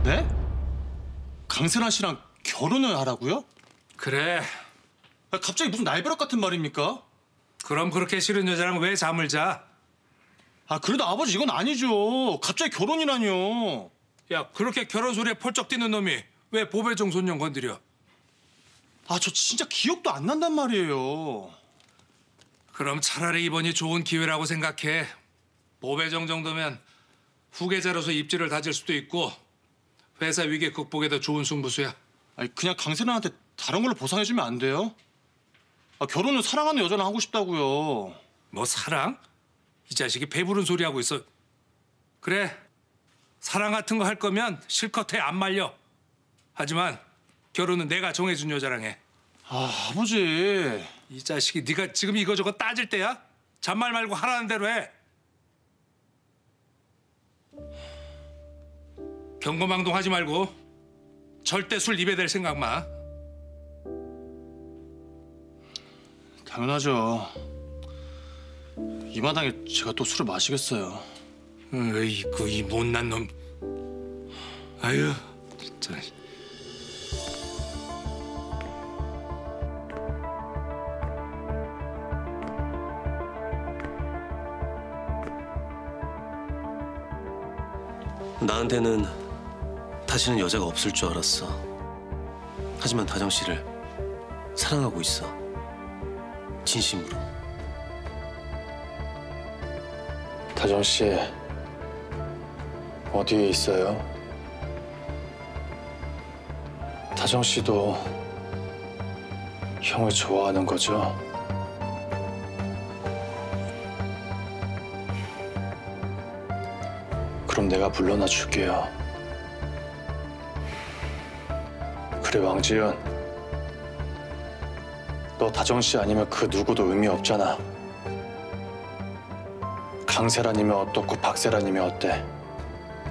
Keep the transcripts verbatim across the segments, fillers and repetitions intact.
네? 강세란 씨랑 결혼을 하라고요? 그래. 아, 갑자기 무슨 날벼락 같은 말입니까? 그럼 그렇게 싫은 여자랑 왜 잠을 자? 아 그래도 아버지 이건 아니죠. 갑자기 결혼이라뇨. 야, 그렇게 결혼 소리에 펄쩍 뛰는 놈이 왜 보배종 손녀 건드려? 아 저 진짜 기억도 안 난단 말이에요. 그럼 차라리 이번이 좋은 기회라고 생각해. 보배종 정도면 후계자로서 입지를 다질 수도 있고 회사 위기 극복에도 좋은 승부수야. 아니 그냥 강세란한테 다른 걸로 보상해주면 안 돼요? 아, 결혼은 사랑하는 여자랑 하고 싶다고요. 뭐 사랑? 이 자식이 배부른 소리 하고 있어. 그래, 사랑 같은 거 할 거면 실컷 해, 안 말려. 하지만 결혼은 내가 정해준 여자랑 해. 아 아버지. 이 자식이 네가 지금 이거저거 따질 때야? 잔말 말고 하라는 대로 해. 경거망동하지 말고 절대 술 입에 댈 생각 마. 당연하죠. 이 마당에 제가 또 술을 마시겠어요. 어이구, 이 못난 놈. 아유, 진짜. 나한테는 다시는 여자가 없을 줄 알았어. 하지만 다정 씨를 사랑하고 있어. 진심으로. 다정 씨, 어디에 있어요? 다정 씨도 형을 좋아하는 거죠? 그럼 내가 불러놔 줄게요. 그래, 왕지은. 너 다정 씨 아니면 그 누구도 의미 없잖아. 강세란이면 어떻고 박세란이면 어때?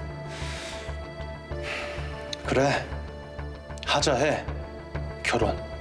그래, 하자 해. 결혼.